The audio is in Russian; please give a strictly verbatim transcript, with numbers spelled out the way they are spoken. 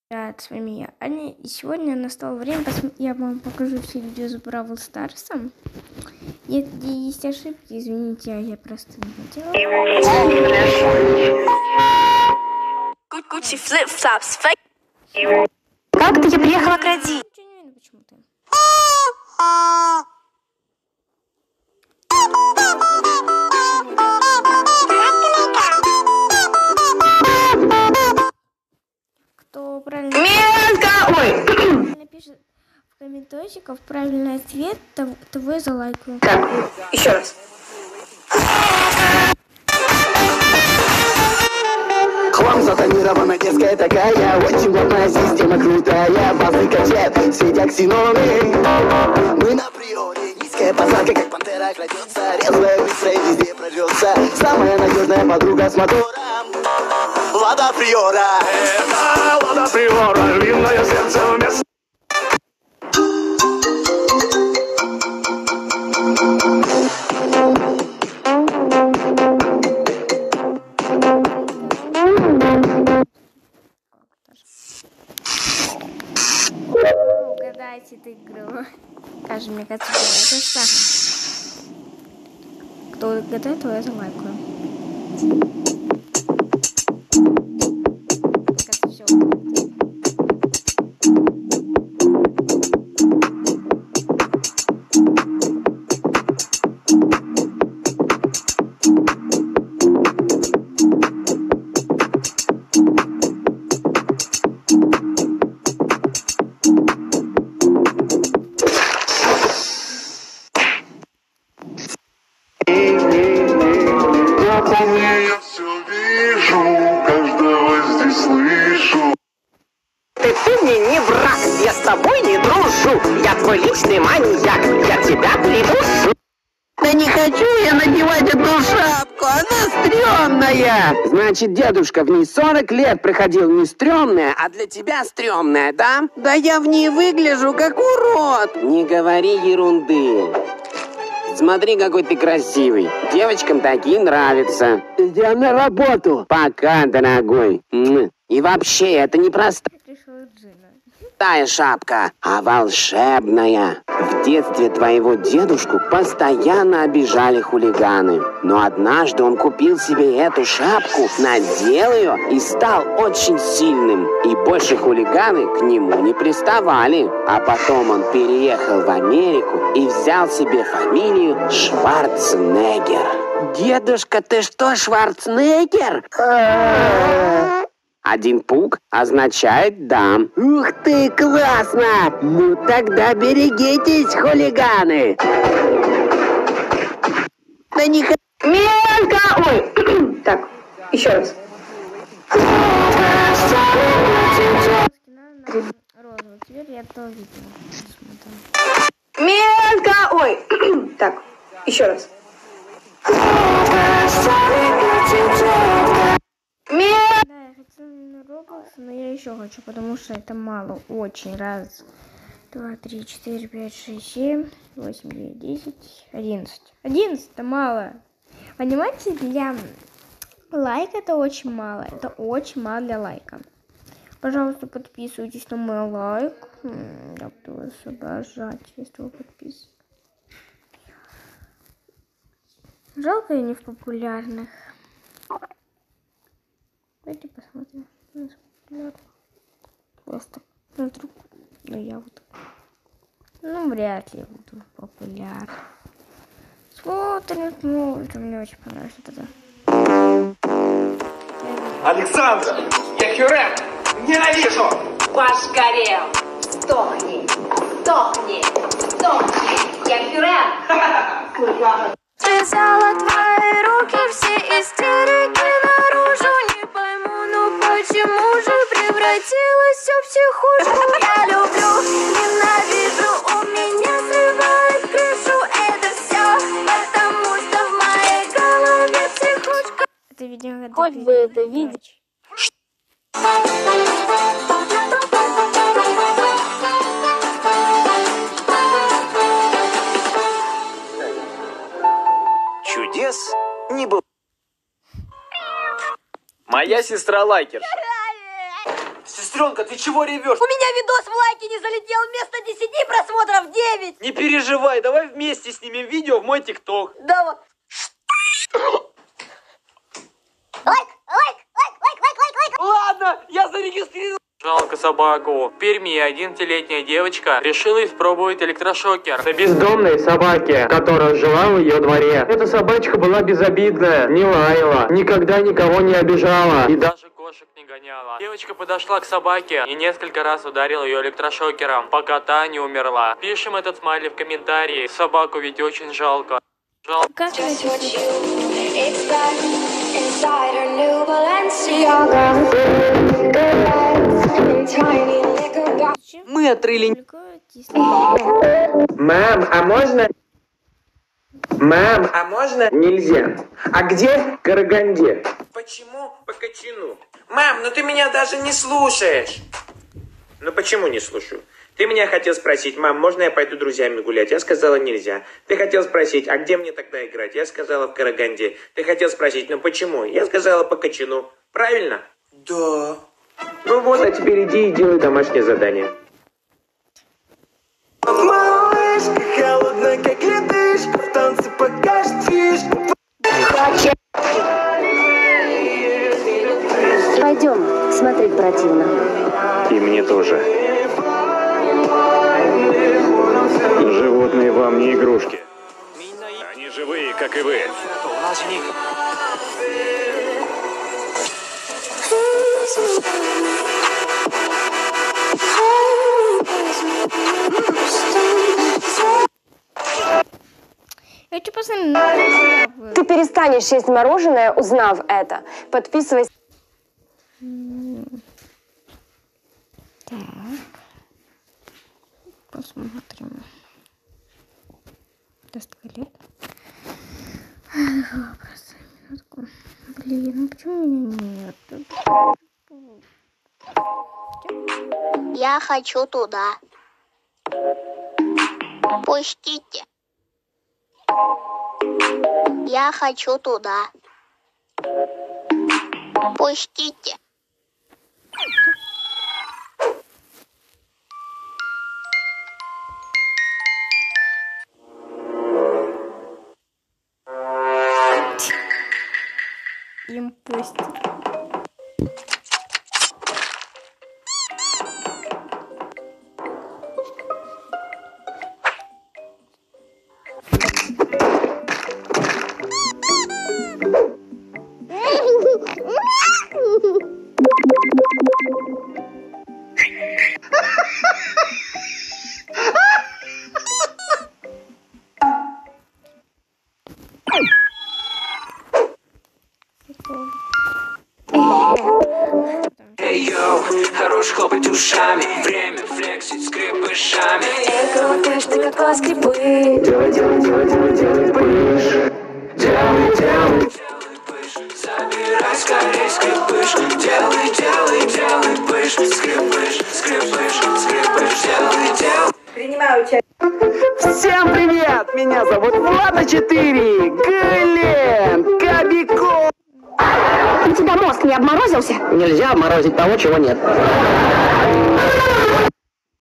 Привет, с вами я, Аня, и сегодня настало время, посм... я вам покажу все видео с Бравл Старсом. Если есть ошибки, извините, а я просто не хотела. Как ты, я приехала к Ради? Почему-то. Кто правильно... Ой! напишет в комментариях правильный ответ, того, того я залайкаю. Так, еще раз. Хлам затонированная детская такая, очень плотная система крутая, базы качает, светя ксеноны. Мы на приоре, низкая посадка, как пантера крадется, резвая, быстрая, везде прорвется, самая надежная подруга с мотором. Лада Приора, это Лада Приора, львиное сердце вместо... Угадайте эту игру. Кажется, мне кажется, это Саша. Кто угадает, то я залайкаю. Кажется, все. Я все вижу, каждого здесь слышу. Ты, ты мне не враг, я с тобой не дружу. Я твой личный маньяк, я тебя придушу. Да не хочу я надевать эту шапку, она стрёмная. Значит, дедушка в ней сорок лет проходил не стрёмная, а для тебя стрёмная, да? Да я в ней выгляжу как урод. Не говори ерунды. Смотри, какой ты красивый. Девочкам такие нравятся. Я на работу. Пока, дорогой. И вообще, это не простая шапка, а волшебная. В детстве твоего дедушку постоянно обижали хулиганы. Но однажды он купил себе эту шапку, надел ее и стал очень сильным. И больше хулиганы к нему не приставали. А потом он переехал в Америку и взял себе фамилию Шварценеггер. Дедушка, ты что, Шварценеггер? Один пук означает «да». Ух ты, классно! Ну тогда берегитесь, хулиганы! Да не х... Мелко! Ой! Так, еще раз. Розовый цвет, я тоже видела. Мелко! Ой! Так, еще раз. Мелко! Да, я хочу на Roblox, но я еще хочу, потому что это мало. Очень. Раз, два, три, четыре, пять, шесть, семь, восемь, девять, десять, одиннадцать. Одиннадцать это мало. Понимаете, для лайка это очень мало. Это очень мало для лайка. Пожалуйста, подписывайтесь на мой лайк. Я буду вас обожать, если вы подписываетесь. Жалко, я не в популярных. Давайте посмотрим. Просто смотрю. Ну я вот. Ну вряд ли я буду популярен. Смотрим, смотрим. Мне очень понравилось это. Александр! Я Хюррем! Ненавижу! Пошкарел! Сдохни! Сдохни! Сдохни! Я Хюррем! Связала твои руки, все истерики наружу. Не пойму, ну почему же превратилась все в психушку? Я люблю, ненавижу, у меня срывает крышу. Это все потому, что в моей голове психушка. Это видео. Хоть бы это видеть. Чудес не бывает. Моя сестра лайкер. Сестра Сестренка, ты чего ревешь? У меня видос в лайки не залетел, вместо десяти просмотров девять. Не переживай, давай вместе снимем видео в мой ТикТок. Да вот. Лайк, лайк, лайк, лайк, лайк, лайк, лайк. Ладно, я зарегистрировал. Жалко собаку. В Перми одиннадцатилетняя девочка решила испробовать электрошокер. На бездомной собаке, которая жила в ее дворе. Эта собачка была безобидная, не лаяла, никогда никого не обижала. И даже Кошек не гоняла. Девочка подошла к собаке и несколько раз ударила ее электрошокером, пока та не умерла. Пишем этот смайли в комментарии. Собаку ведь очень жалко. Жалко. Как Мы отрыли. Мам, а можно? Мам, а можно? Нельзя. А где? В Караганде. Почему по кочану? Мам, ну ты меня даже не слушаешь. Ну почему не слушаю? Ты меня хотел спросить, мам, можно я пойду с друзьями гулять? Я сказала, нельзя. Ты хотел спросить, а где мне тогда играть? Я сказала, в Караганде. Ты хотел спросить, ну почему? Я сказала, по кочану. Правильно? Да. Ну вот, а теперь иди и делай домашнее задание. Малышка, холодная, как ледышка, в танце покажет фишку. Пойдем, смотреть противно. И мне тоже. Животные вам не игрушки. Они живые, как и вы. Я хочу посмотреть. Ты перестанешь есть мороженое, узнав это. Подписывайся. Так. Посмотрим. До ста лет. Просто минутку. Блин, ну почему у меня нет? Я хочу туда. Пустите. Я хочу туда. Пустите. Им пусть. Эй, йоу, хорош хлопать ушами. Время флексить скрипышами. Эй, крутишь ты как класс скрипы. Делай, делай, делай, делай, делай, пыш. Делай, делай. Делай пыш, забирай скорей скрипыш. Делай, делай, делай пыш. Скрипыш, скрипыш, скрипыш. Делай, делай. Принимаю участие. Всем привет! Меня зовут Влада четыре. Глен Кобяков. У тебя мозг не обморозился? Нельзя обморозить того, чего нет.